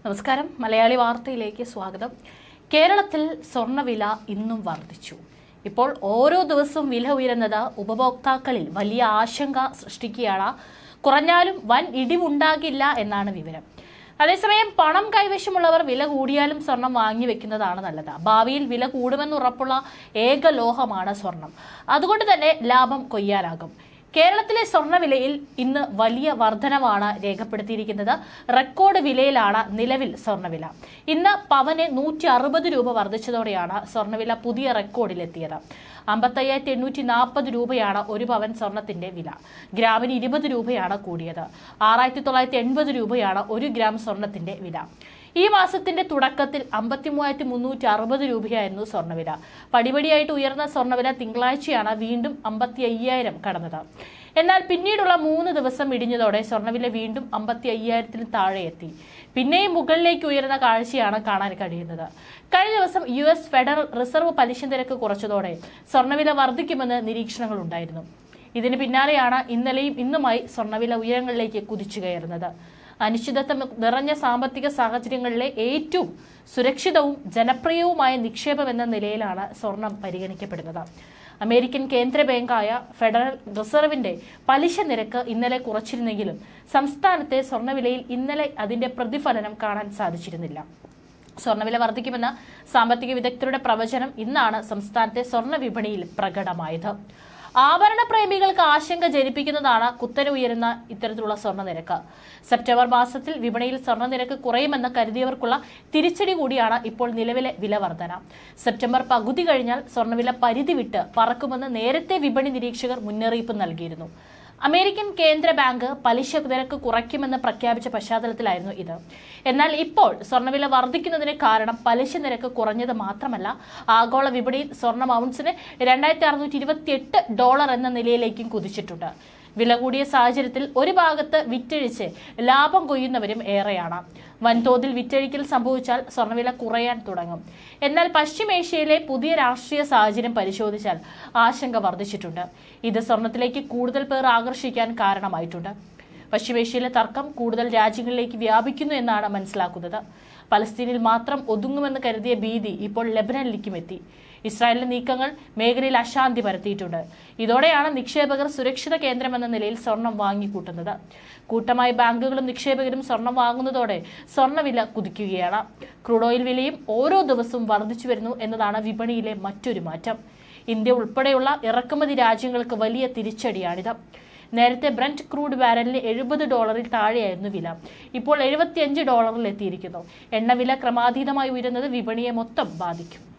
നമസ്കാരം. മലയാളി വാർത്തയിലേക്ക് സ്വാഗതം. കേരളത്തിൽ സ്വർണ്ണവില ഇന്നും വർദ്ധിച്ചു. ഇപ്പോൾ ഓരോ ദിവസവും വില ഉയരുന്നത് ഉപഭോക്താക്കളിൽ വലിയ ആശങ്ക സൃഷ്ടിക്കുകയാണ്. കുറഞ്ഞാലും വൻ ഇടിവുണ്ടാകില്ല എന്നാണ് വിവരം. അതേസമയം പണം കൈവശമുള്ളവർ വില കൂടിയാലും സ്വർണം വാങ്ങി വെക്കുന്നതാണ് നല്ലത്. ഭാവിയിൽ വില കൂടുമെന്ന് ഉറപ്പുള്ള ഏക ലോഹമാണ് സ്വർണം. അതുകൊണ്ട് തന്നെ ലാഭം കൊയ്യാനാകും. കേരളത്തിലെ സ്വർണ്ണവിലയിൽ ഇന്ന് വലിയ വർധനവാണ് രേഖപ്പെടുത്തിയിരിക്കുന്നത്. റെക്കോർഡ് വിലയിലാണ് നിലവിൽ സ്വർണ്ണവില. ഇന്ന് പവന് 160 രൂപ വർദ്ധിച്ചതോടെയാണ് സ്വർണ്ണവില പുതിയ റെക്കോർഡിലെത്തിയത്. 55,840 രൂപയാണ് ഒരു പവൻ സ്വർണത്തിന്റെ വില. ഗ്രാമിന് 20 രൂപയാണ് കൂടിയത്. 6,980 രൂപയാണ് ഒരു ഗ്രാം സ്വർണത്തിന്റെ വില. ഈ മാസത്തിന്റെ തുടക്കത്തിൽ 53,360 രൂപയായിരുന്നു സ്വർണ്ണവില. പടിപടിയായിട്ട് ഉയർന്ന സ്വർണ്ണവില തിങ്കളാഴ്ചയാണ് വീണ്ടും 55,000 കടന്നത്. എന്നാൽ പിന്നീടുള്ള 3 ദിവസം ഇടിഞ്ഞതോടെ സ്വർണ്ണവില വീണ്ടും 55,000 താഴെ എത്തി. പിന്നെയും മുകളിലേക്ക് ഉയർന്ന കാഴ്ചയാണ് കാണാൻ കഴിയുന്നത്. കഴിഞ്ഞ ദിവസം US ഫെഡറൽ റിസർവ് പലിശ നിരക്ക് കുറച്ചതോടെ സ്വർണ്ണവില വർദ്ധിക്കുമെന്ന് നിരീക്ഷണങ്ങളുണ്ടായിരുന്നു. ഇതിന് പിന്നാലെയാണ് ഇന്നലെയും ഇന്നുമായി സ്വർണ്ണവില ഉയരങ്ങളിലേക്ക് കുതിച്ചു കയറുന്നത്. അനിശ്ചിതത്വം നിറഞ്ഞ സാമ്പത്തിക സാഹചര്യങ്ങളിലെ ഏറ്റവും സുരക്ഷിതവും ജനപ്രിയവുമായ നിക്ഷേപം എന്ന നിലയിലാണ് സ്വർണം പരിഗണിക്കപ്പെടുന്നത്. അമേരിക്കൻ കേന്ദ്ര ബാങ്കായ ഫെഡറൽ റിസർവിന്റെ പലിശ നിരക്ക് ഇന്നലെ കുറച്ചിരുന്നെങ്കിലും സംസ്ഥാനത്തെ സ്വർണ്ണവിലയിൽ ഇന്നലെ അതിന്റെ പ്രതിഫലനം കാണാൻ സാധിച്ചിരുന്നില്ല. സ്വർണ്ണവില വർദ്ധിക്കുമെന്ന സാമ്പത്തിക വിദഗ്ധരുടെ പ്രവചനം ഇന്നാണ് സംസ്ഥാനത്തെ സ്വർണ്ണ വിപണിയിൽ പ്രകടമായത്. ആഭരണ പ്രേമികൾക്ക് ആശങ്ക ജനിപ്പിക്കുന്നതാണ് കുത്തനെ ഉയരുന്ന ഇത്തരത്തിലുള്ള സ്വർണ്ണ നിരക്ക്. സെപ്റ്റംബർ മാസത്തിൽ വിപണിയിൽ സ്വർണ്ണ നിരക്ക് കുറയുമെന്ന് കരുതിയവർക്കുള്ള തിരിച്ചടി കൂടിയാണ് ഇപ്പോൾ നിലവിലെ വില വർധന. സെപ്റ്റംബർ പകുതി കഴിഞ്ഞാൽ സ്വർണ്ണവില പരിധി വിട്ട് പറക്കുമെന്ന് നേരത്തെ വിപണി നിരീക്ഷകർ മുന്നറിയിപ്പ് നൽകിയിരുന്നു. അമേരിക്കൻ കേന്ദ്ര ബാങ്ക് പലിശ നിരക്ക് കുറയ്ക്കുമെന്ന് പ്രഖ്യാപിച്ച പശ്ചാത്തലത്തിലായിരുന്നു ഇത്. എന്നാൽ ഇപ്പോൾ സ്വർണ്ണവില വർദ്ധിക്കുന്നതിന് കാരണം പലിശ നിരക്ക് കുറഞ്ഞത് മാത്രമല്ല, ആഗോള വിപണിയിൽ സ്വർണം ഔൺസിന് $2,628 എന്ന നിലയിലേക്കും കുതിച്ചിട്ടുണ്ട്. വില കൂടിയ സാഹചര്യത്തിൽ ഒരു ഭാഗത്ത് വിറ്റഴിച്ച് ലാഭം കൊയ്യുന്നവരും ഏറെയാണ്. വൻതോതിൽ വിറ്റഴിക്കൽ സംഭവിച്ചാൽ സ്വർണ്ണവില കുറയാൻ തുടങ്ങും. എന്നാൽ പശ്ചിമേഷ്യയിലെ പുതിയ രാഷ്ട്രീയ സാഹചര്യം പരിശോധിച്ചാൽ ആശങ്ക വർദ്ധിച്ചിട്ടുണ്ട്. ഇത് സ്വർണത്തിലേക്ക് കൂടുതൽ പേർ ആകർഷിക്കാൻ കാരണമായിട്ടുണ്ട്. പശ്ചിമേഷ്യയിലെ തർക്കം കൂടുതൽ രാജ്യങ്ങളിലേക്ക് വ്യാപിക്കുന്നു എന്നാണ് മനസ്സിലാക്കുന്നത്. പലസ്തീനിൽ മാത്രം ഒതുങ്ങുമെന്ന് കരുതിയ ഭീതി ഇപ്പോൾ ലെബനനിലേക്കും എത്തി. ഇസ്രായേലിന്റെ നീക്കങ്ങൾ മേഖലയിൽ അശാന്തി പരത്തിയിട്ടുണ്ട്. ഇതോടെയാണ് നിക്ഷേപകർ സുരക്ഷിത കേന്ദ്രമെന്ന നിലയിൽ സ്വർണം വാങ്ങിക്കൂട്ടുന്നത്. കൂട്ടമായി ബാങ്കുകളും നിക്ഷേപകരും സ്വർണം വാങ്ങുന്നതോടെ സ്വർണ്ണവില കുതിക്കുകയാണ്. ക്രൂഡ് ഓയിൽ വിലയും ഓരോ ദിവസവും വർദ്ധിച്ചു വരുന്നു എന്നതാണ് വിപണിയിലെ മറ്റൊരു മാറ്റം. ഇന്ത്യ ഉൾപ്പെടെയുള്ള ഇറക്കുമതി രാജ്യങ്ങൾക്ക് വലിയ തിരിച്ചടിയാണിത്. നേരത്തെ ബ്രന്റ് ക്രൂഡ് ബാരലിന് $70 താഴെയായിരുന്നു വില. ഇപ്പോൾ $75 എത്തിയിരിക്കുന്നു. എണ്ണവില ക്രമാതീതമായി ഉയരുന്നത് വിപണിയെ മൊത്തം ബാധിക്കും.